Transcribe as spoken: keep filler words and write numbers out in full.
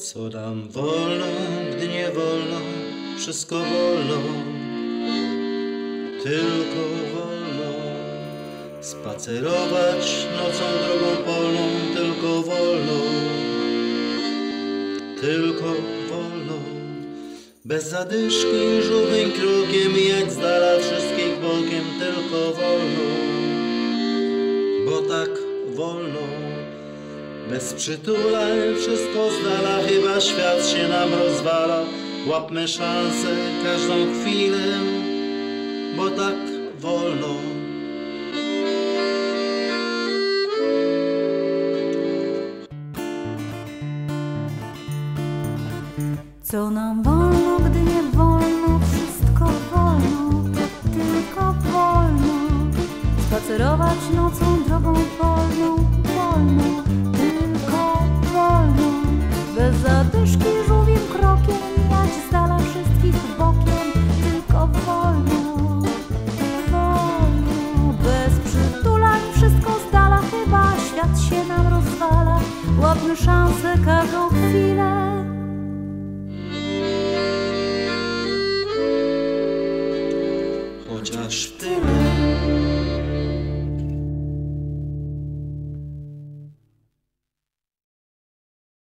Co nam wolno, gdy nie wolno, wszystko wolno, tylko wolno. Spacerować nocą drogą polną, tylko wolno, tylko wolno. Bez zadyszki, żółtym krokiem jechać z dala wszystkich bokiem, tylko wolno, bo tak wolno. Bez przytulań, wszystko z dala, chyba świat się nam rozwala. Łapmy szansę, każdą chwilę, bo tak wolno. Co nam wolno, gdy nie wolno, wszystko wolno, tylko wolno. Spacerować nocą drogą polną, wolno, tylko wolno. Bez zadyszki, żółwim krokiem, jechać z dala wszystkich bokiem, tylko wolno, wolno. Bez przytulań, wszystko z dala, chyba świat się nam rozwala. Łapmy szansę, każdą chwilę. Chociaż w tym